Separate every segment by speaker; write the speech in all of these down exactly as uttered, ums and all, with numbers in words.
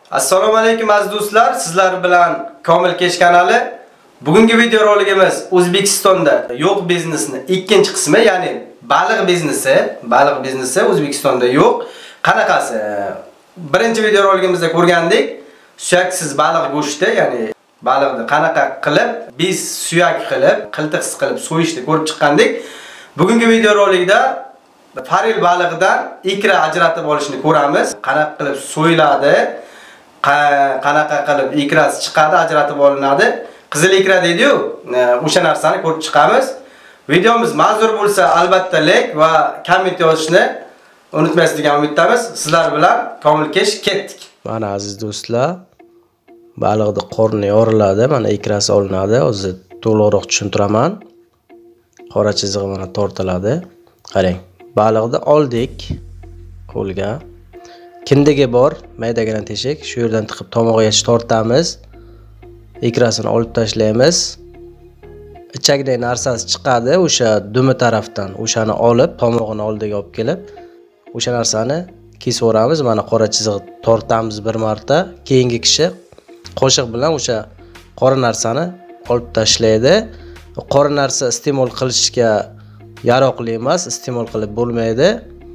Speaker 1: Assalomu alaykum aziz do'stlar, sizlar bilan Komil Kesh kanali. Bugungi video roligimiz O'zbekistonda yo'q biznesni ikkinchi qismi, ya'ni baliq biznesi, baliq biznesi O'zbekistonda yo'q. Qanaqasi? Birinchi video roligimizda ko'rgandik, suyaksiz baliq go'shti, ya'ni baliqni qanaqa qilib, biz suyak qilib, qiltiqsiz qilib so'yishni ko'rib chiqqandik. Bugungi video roligida faril balig'idan ikra ajratib olishni ko'ramiz. Qanaqa qilib so'yiladi, qanaqa qilib ikrasi chiqadi, ajratib olinadi. Qizil ikra deydi-yu, o'sha narsani ko'rib chiqamiz. Videomiz ma'zur bo'lsa, albatta like va komment yozishni unutmaysiz degan umiddamiz. Sizlar bilan Komil Kesh ketdik.
Speaker 2: Mana aziz do'stlar, baliqni qorni yoriladi, mana ikrasi olinadi. Hozir to'liqroq tushuntiraman. Qora chizig'i mana tortiladi. Qarang, baliqni oldik qo'lga. Kindigi bor, maydagina teshik, shu yerdan tiqib tomog'igacha tortamiz. Ikrasini olib tashlaymiz. Ichakdagi narsasi chiqadi, o'sha dumi tarafdan, o'shani olib, tomog'ini oldiga olib kelib, o'sha narsani kesaveramiz. Mana qora chizig'i tortamiz bir marta. Keyingi kishi qoshiq bilan o'sha qora narsani olib tashlaydi. Qora narsa iste'mol qilishga yaroqli emas, iste'mol qilib bo'lmaydi.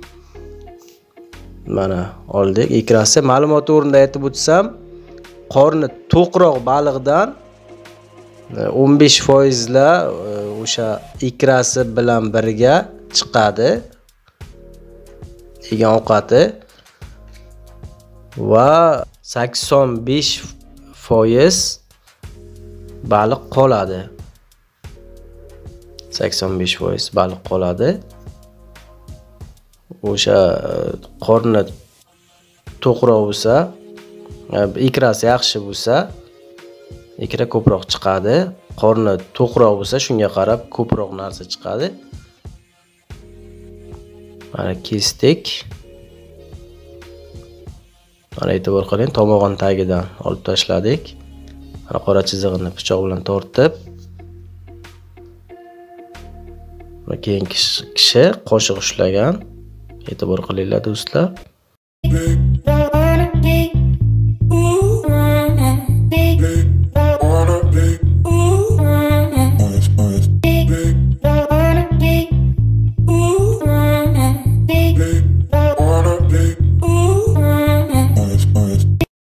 Speaker 2: Mana oldik ikrasi. Ma'lumot o'rnida aytib o'tsam, qorni to'qroq baliqdan o'n besh foiz la o'sha ikrasi bilan birga chiqadi yegan ovqati va sakson besh foiz baliq qoladi. sakson besh foiz baliq qoladi. O'sha qorni to'qroq bo'lsa, ikrasi yaxshi bo'lsa, ikra ko'proq chiqadi. Qorni to'qroq bo'lsa, shunga qarab ko'proq narsa chiqadi. Mana kesdik. Mana e'tibor qiling, tomog'ini tagidan olib tashladik. Mana qora chizig'ini pichoq bilan tortib, mana keyin kishi qoshiq ushlagan. E'tibor qilinglar do'stlar.